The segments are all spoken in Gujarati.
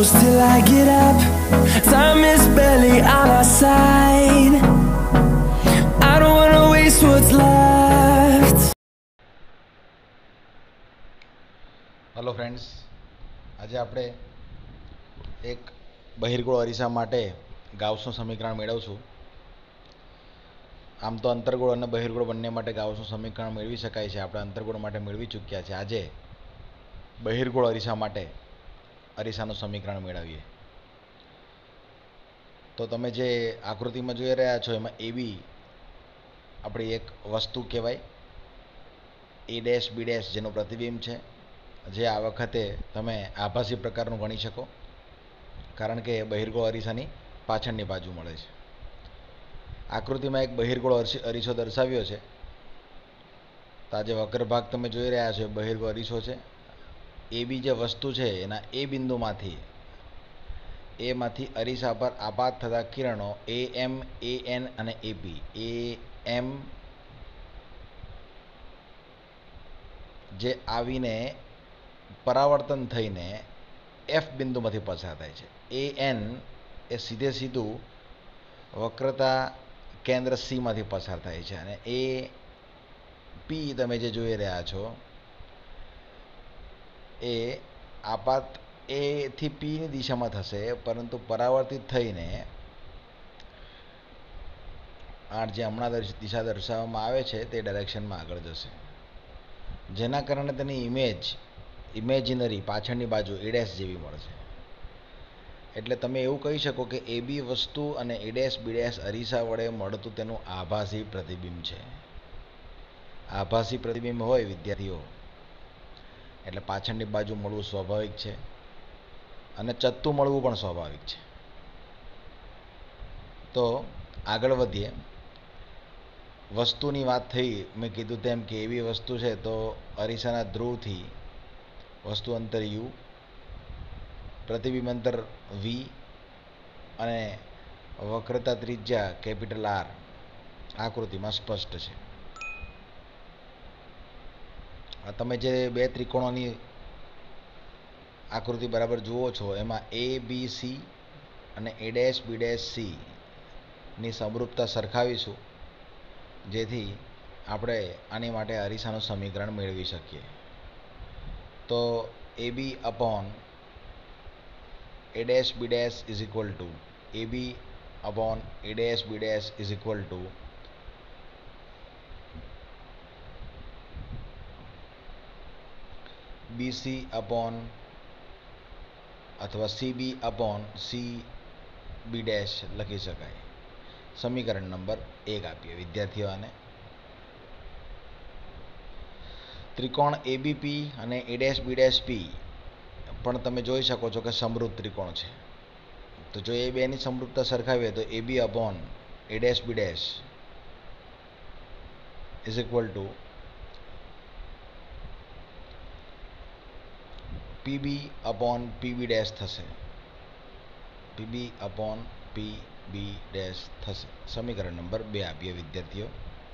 close till I get up. Time is barely on our side. I don't wanna waste what's left. Hello friends, आज આપણે એક બહિર્ગોળ અરીસા માટે ગાઉસનું સમીકરણ મેળવશું. આમ તો અંતર્ગોળ અને બહિર્ગોળ બંને માટે ગાઉસનું સમીકરણ મેળવી શકાય છે. આપણે અંતર્ગોળ માટે મેળવી ચૂક્યા છે. આજે બહિર્ગોળ અરીસા માટે અરીસાનું સમીકરણ મેળવીએ. તો તમે જે આકૃતિમાં જોઈ રહ્યા છો એમાં એબી આપણી એક વસ્તુ કહેવાય. એ ડેશ બી ડેશ જેનું પ્રતિબિંબ છે, જે આ વખતે તમે આભાસી પ્રકારનું ગણી શકો, કારણ કે બહિર્ગોળ અરીસાની પાછળની બાજુ મળે છે. આકૃતિમાં એક બહિર્ગોળ અરીસો દર્શાવ્યો છે. તો આ જે વક્ર ભાગ તમે જોઈ રહ્યા છો એ બહિર્ગોળ અરીસો છે. એબી જે વસ્તુ છે એના એ બિંદુમાંથી અરીસા પર આપાત થતા કિરણો એ એમ, એ એન અને એપી, એ એમ જે આવીને પરાવર્તન થઈને એફ બિંદુમાંથી પસાર થાય છે. એ એન એ સીધું વક્રતા કેન્દ્ર સીમાંથી પસાર થાય છે, અને એ પી તમે જે જોઈ રહ્યા છો એ આપાત એ થી પીની દિશામાં થશે, પરંતુ પરાવર્તિત થઈને આ જે હમણાં દિશા દર્શાવવામાં આવે છે તે ડાયરેક્શનમાં આગળ જશે, જેના કારણે તેની ઇમેજિનરી પાછળની બાજુ એ ડેશ જેવી મળશે. એટલે તમે એવું કહી શકો કે એ બી વસ્તુ અને એ ડેશ બી ડેશ અરીસા વડે મળતું તેનું આભાસી પ્રતિબિંબ છે. આભાસી પ્રતિબિંબ હોય વિદ્યાર્થીઓ એટલે પાછળની બાજુ મળવું સ્વાભાવિક છે, અને ચત્તું મળવું પણ સ્વાભાવિક છે. તો આગળ વધીએ. વસ્તુની વાત થઈ, મેં કીધું તેમ કે એવી વસ્તુ છે તો અરીસાના ધ્રુવથી વસ્તુ અંતર યુ, પ્રતિબિંબ અંતર વી અને વક્રતા ત્રિજ્યા કેપિટલ આર આકૃતિમાં સ્પષ્ટ છે. આ તમે જે બે ત્રિકોણોની આકૃતિ બરાબર જુઓ છો એમાં એ બી સી અને A dash B dash C ની સમરૂપતા સરખાવીશું, જેથી આપણે આની માટે અરીસાનું સમીકરણ મેળવી શકીએ. તો A B upon A dash B dash is equal to A B upon A dash B dash is equal to BC upon અથવા CB upon C B dash લખી શકાય. સમીકરણ નંબર 1 આપીએ વિદ્યાર્થીઓને. ત્રિકોણ એબીપી અને એ ડેશ બી ડેશ પી પણ તમે જોઈ શકો છો કે સમરૂપ ત્રિકોણ છે. તો જો એ બેની સમરૂપતા સરખાવીએ તો A B upon A dash B dash is equal to PB upon PB dash થશે. પીબી અપોન પીબી ડેશ થશે. સમીકરણ નંબર 2 આપીએ વિદ્યાર્થીઓ.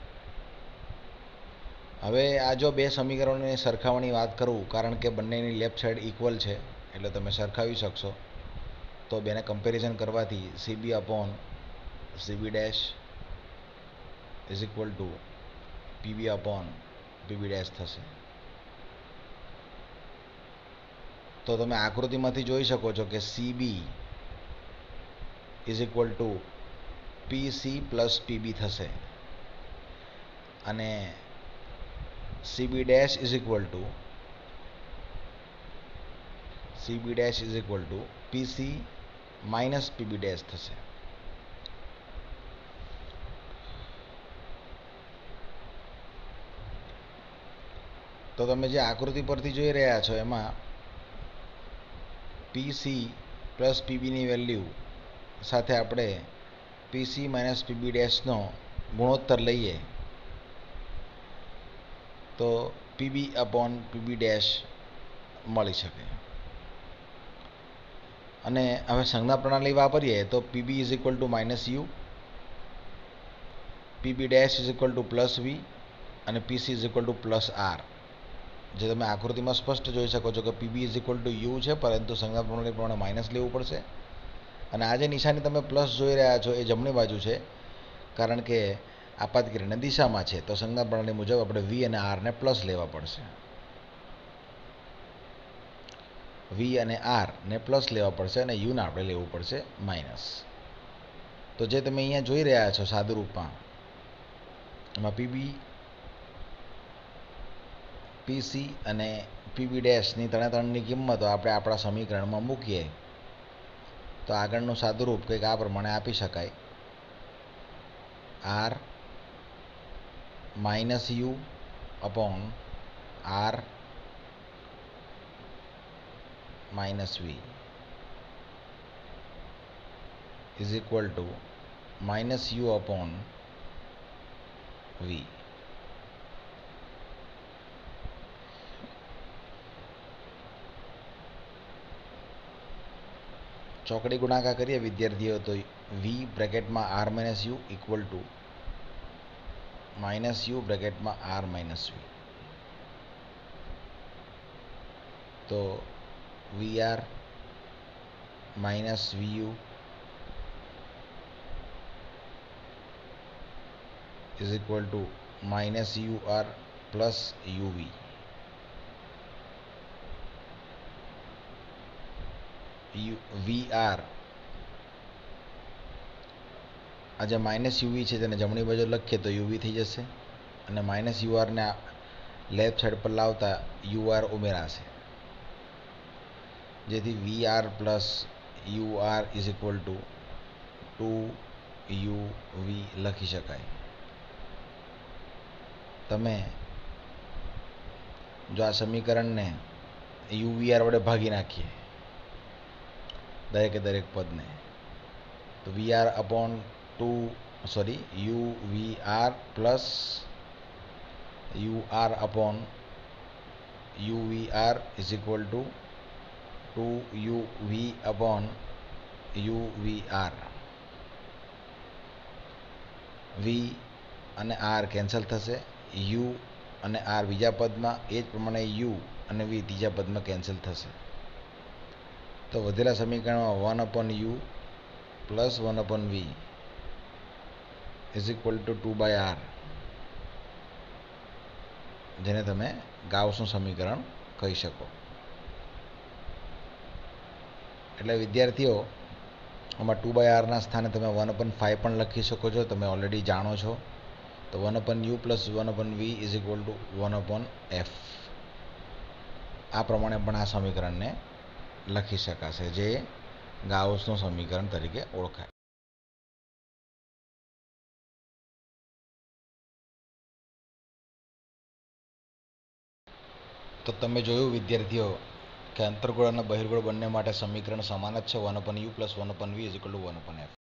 હવે આ જો બે સમીકરણોની સરખામણી વાત કરું, કારણ કે બંનેની લેફ્ટ સાઈડ ઇક્વલ છે એટલે તમે સરખાવી શકશો. તો બેને કમ્પેરિઝન કરવાથી CB upon CB dash is equal to PB upon PB dash થશે. તો તમે આકૃતિમાંથી જોઈ શકો છો કે CB is equal to PC plus PB થશે, અને CB dash is equal to PC minus PB dash થશે. તો તમે જે આકૃતિ પરથી જોઈ રહ્યા છો એમાં પીસી પ્લસ પીબીની વેલ્યુ સાથે આપણે પીસી માઇનસ પીબી ડેશનો ગુણોત્તર લઈએ તો પીબી અપોન પીબી ડેશ મળી શકે. અને હવે સંજ્ઞા પ્રણાલી વાપરીએ તો PB is equal to minus U, PB dash is equal to plus V અને PC is equal to plus R. જે તમે આકૃતિમાં સ્પષ્ટ જોઈ શકો છો કે PB is equal to U છે, પરંતુ સંજ્ઞાત પ્રણાલી પ્રમાણે માઇનસ લેવું પડશે. અને આ જે નિશાની તમે પ્લસ જોઈ રહ્યા છો એ જમણી બાજુ છે, કારણ કે આપાત કિરણની દિશામાં છે. તો સંજ્ઞાત પ્રણાલી મુજબ આપણે વી અને આરને પ્લસ લેવા પડશે. વી અને આર ને પ્લસ લેવા પડશે અને યુને આપણે લેવું પડશે માઇનસ. તો જે તમે અહીંયા જોઈ રહ્યા છો સાદુ રૂપમાં, એમાં પીબી, પીસી અને પીબી ડેશની ત્રણની કિંમતો આપણે આપણા સમીકરણમાં મૂકીએ તો આગળનું સાદુરૂપ કંઈક આ પ્રમાણે આપી શકાય. R minus U upon R minus V is equal to minus U upon V. ચોકડી ગુણાકાર કરીએ વિદ્યાર્થીઓ તો વી બ્રેકેટમાં R minus U equal to minus U બ્રેકેટમાં આર માઇનસ વી. તો V R minus V U is equal to minus U R plus U V. V R આ જે માઇનસ યુવી છે તેને જમણી બાજુ લખીએ તો યુવી થઈ જશે, અને માઇનસ યુઆરને લેફ્ટ સાઈડ પર લાવતા યુઆર ઉમેરાશે, જેથી V R plus U R is equal to 2uv લખી શકાય. તમે જો આ સમીકરણને યુવીઆર વડે ભાગી નાખીએ દરેકે દરેક પદને, તો V R upon U V R plus U R upon U V R is equal to 2uv upon U V R. V અને આર કેન્સલ થશે, યુ અને આર બીજા પદમાં, એ જ પ્રમાણે યુ અને વી ત્રીજા પદમાં કેન્સલ થશે. તો વધેલા સમીકરણમાં 1/u plus 1/v is equal two 2/r, જેને તમે ગાઉસનું સમીકરણ કહી શકો. એટલે વિદ્યાર્થીઓ આમાં 2/r ના સ્થાને તમે 1/5 પણ લખી શકો છો, તમે ઓલરેડી જાણો છો. તો 1/u plus 1/v is equal two 1/f. આ પ્રમાણે પણ આ સમીકરણને લખી શકાશે, જે ગાઉસનું સમીકરણ તરીકે ઓળખાય. તો તમે જોયું વિદ્યાર્થીઓ કે અંતર્ગોળ અને બહિર્ગોળ બંને માટે સમીકરણ સમાન જ છે. 1/u plus 1/v is equal two 1/f.